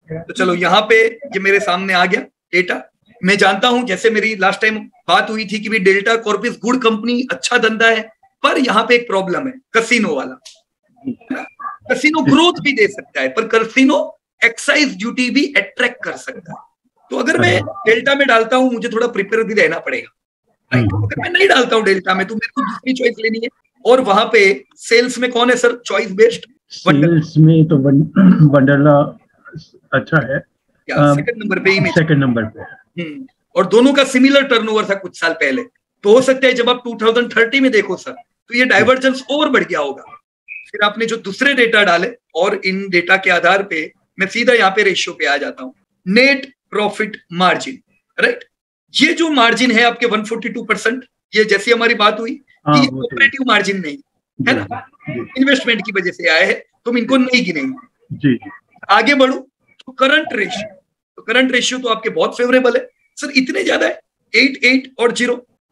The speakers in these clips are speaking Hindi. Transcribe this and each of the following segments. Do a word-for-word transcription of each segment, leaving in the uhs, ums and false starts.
तो चलो यहाँ पे ये मेरे सामने आ गया डेटा। मैं जानता हूं, जैसे मेरी लास्ट टाइम बात हुई थी कि भी डेल्टा कॉर्पिस गुड कंपनी, अच्छा धंधा है, पर यहाँ पे एक प्रॉब्लम है, कसिनो वाला। कसिनो ग्रोथ भी दे सकता है, पर कसिनो एक्साइज ड्यूटी भी अट्रैक्ट कर सकता है। तो अगर मैं डेल्टा में डालता हूं, मुझे थोड़ा प्रिपेयर भी रहना पड़ेगा, राइट। अगर मैं नहीं डालता हूं डेल्टा में, तो मेरे को दूसरी चॉइस लेनी है। और वहां पे सेल्स में कौन है सर चॉइस बेस्ड? सेल्स में तो वंडरला अच्छा है, सेकंड नंबर पे ही, सेकंड नंबर पे। हम्म और दोनों का सिमिलर टर्नओवर था कुछ साल पहले। तो हो सकता है जब आप टू थाउजेंड थर्टी में देखो सर, तो ये डाइवर्जेंस और बढ़ गया होगा। फिर आपने जो दूसरे डेटा डाले, और इन डेटा के आधार पे मैं सीधा यहाँ पे रेशियो पे आ जाता हूँ, नेट प्रॉफिट मार्जिन, राइट। ये जो मार्जिन है आपके वन फोर्टी टू परसेंट, ये जैसी हमारी बात हुई कि ये ऑपरेटिव मार्जिन नहीं है ना, इन्वेस्टमेंट की वजह से आए हैं, तुम इनको नहीं गिनेंगे। जी। आगे बढ़ो तो करंट रेशियो, तो करंट रेशियो तो आपके बहुत फेवरेबल है सर, इतने ज्यादा है, एट एट और जीरो।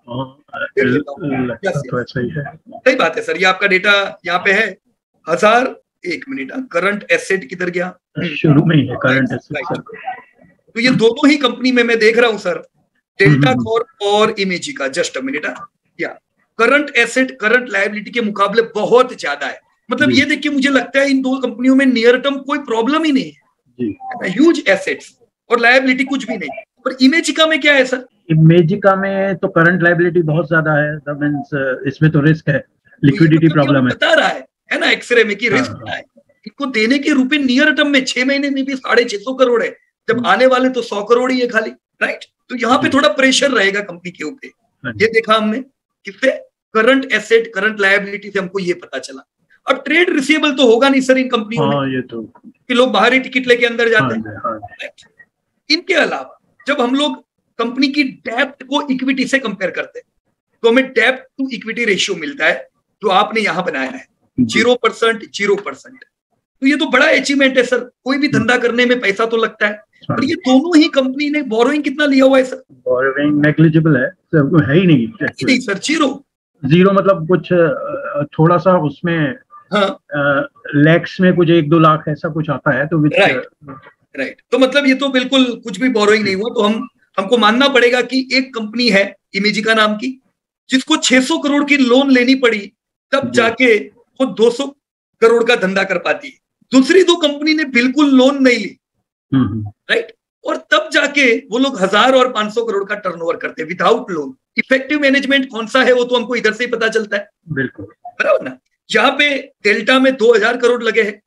तो सही है, सही बात है सर, ये आपका डेटा यहाँ पे है हजार। एक मिनट, करंट एसेट किधर गया? शुरू में ही है करंट एसेट। तो ये दोनों ही कंपनी में मैं देख रहा हूँ सर, डेल्टा कॉर्प और इमेजिका। जस्ट अ मिनट, या करंट एसेट करंट लायबिलिटी के मुकाबले बहुत ज्यादा है। मतलब ये देख के मुझे लगता है इन दो कंपनियों में नियर टर्म कोई प्रॉब्लम ही नहीं है, ह्यूज एसेट्स और लायबिलिटी कुछ भी नहीं। पर इमेजिका में क्या है सर? इमेजिका में तो करंट लायबिलिटी बहुत ज्यादा है, दैट मींस इसमें तो रिस्क है, लिक्विडिटी प्रॉब्लम है। बता रहा है है ना एक्सरे में कि रिस्क है। इनको देने के रुपए नियर टर्म में छह महीने में भी साढ़े छह सौ करोड़ है, जब आने वाले तो सौ करोड़ ही है खाली, राइट। तो यहाँ पे थोड़ा प्रेशर रहेगा कंपनी के ऊपर। ये देखा हमने किससे? करंट एसेट करंट लायबिलिटी से हमको ये पता चला। अब ट्रेड रिसीवेबल तो होगा नहीं सर इन कंपनियों में, ये तो कि लोग बाहर ही टिकट लेके अंदर जाते हैं। इनके अलावा जब हम लोग कंपनी की डेप्ट को इक्विटी से कंपेयर करते हैं, तो हमें डेप्ट टू इक्विटी रेशियो मिलता है, जो आपने यहां बनाया है जीरो परसेंट जीरो परसेंट। तो ये तो बड़ा अचीवमेंट है सर। कोई भी धंधा करने में पैसा तो लगता है, पर ये दोनों ही कंपनी ने बोरोइंग कितना लिया हुआ है सर? बोरोइंग नेग्लिजिबल है, है ही नहीं। नहीं सर, जीरो। जीरो मतलब कुछ थोड़ा सा उसमें, हाँ, लैक्स में कुछ एक दो लाख ऐसा कुछ आता है, तो राइट राइट। तो मतलब ये तो बिल्कुल कुछ भी बोरोइंग नहीं हुआ। तो हम हमको मानना पड़ेगा कि एक कंपनी है इमेजिका नाम की, जिसको छह सौ करोड़ की लोन लेनी पड़ी, तब जाके वो दो सौ करोड़ का धंधा कर पाती है। दूसरी दो कंपनी ने बिल्कुल लोन नहीं ली, राइट, और तब जाके वो लोग हजार और पांच सौ करोड़ का टर्नओवर करते हैं विदाउट लोन। इफेक्टिव मैनेजमेंट कौन सा है वो तो हमको इधर से ही पता चलता है, बिल्कुल बराबर ना। यहाँ पे डेल्टा में दो हजार करोड़ लगे हैं,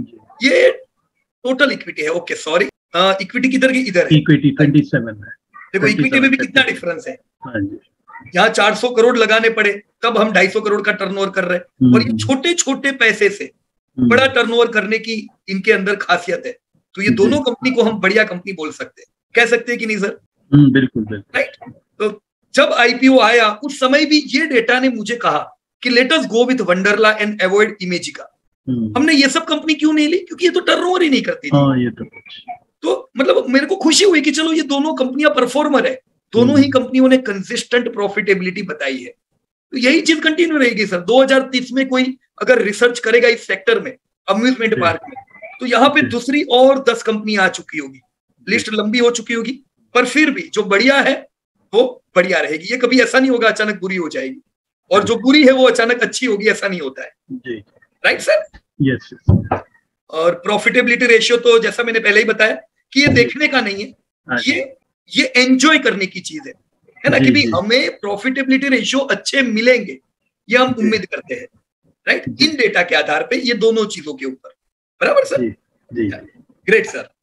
ये टोटल इक्विटी है। ओके सॉरी, इक्विटी किधर की? इधर है, इक्विटी सत्ताईस है। देखो इक्विटी में भी कितना डिफरेंस है। यहाँ चार सौ करोड़ लगाने पड़े, तब हम ढाई सौ करोड़ का टर्नओवर कर रहे हैं, और ये छोटे छोटे पैसे से बड़ा टर्नओवर करने की इनके अंदर खासियत है। तो ये दोनों कंपनी को हम बढ़िया कंपनी बोल सकते हैं, कह सकते हैं कि नहीं सर? बिल्कुल बिल्कुल, राइट। तो जब आईपीओ आया उस समय भी ये डेटा ने मुझे कहा कि let us go with Wonderla and avoid Imagica. हमने ये सब कंपनी क्यों नहीं ली? क्योंकि ये तो टर्नओवर ही नहीं करती थी। हाँ, ये तो तो मतलब मेरे को खुशी हुई कि चलो ये दोनों कंपनियां परफॉर्मर है, दोनों ही कंपनियों ने कंसिस्टेंट प्रॉफिटेबिलिटी बताई है। तो यही चीज कंटिन्यू रहेगी सर। दो हज़ार तीस में कोई अगर रिसर्च करेगा इस सेक्टर में, अम्यूजमेंट पार्क में, तो यहाँ पे दूसरी और दस कंपनियां आ चुकी होगी, लिस्ट लंबी हो चुकी होगी। पर फिर भी जो बढ़िया है वो बढ़िया रहेगी। ये कभी ऐसा नहीं होगा अचानक बुरी हो जाएगी, और जो बुरी है वो अचानक अच्छी होगी, ऐसा नहीं होता है। Right sir? यस। और प्रॉफिटेबिलिटी रेशियो तो जैसा मैंने पहले ही बताया कि ये देखने का नहीं है, ये ये एंजॉय करने की चीज है, है ना, कि भी हमें प्रॉफिटेबिलिटी रेशियो अच्छे मिलेंगे, ये हम उम्मीद करते हैं, राइट, इन डेटा के आधार पे, ये दोनों चीजों के ऊपर। बराबर सर? जी, जी। Great sir.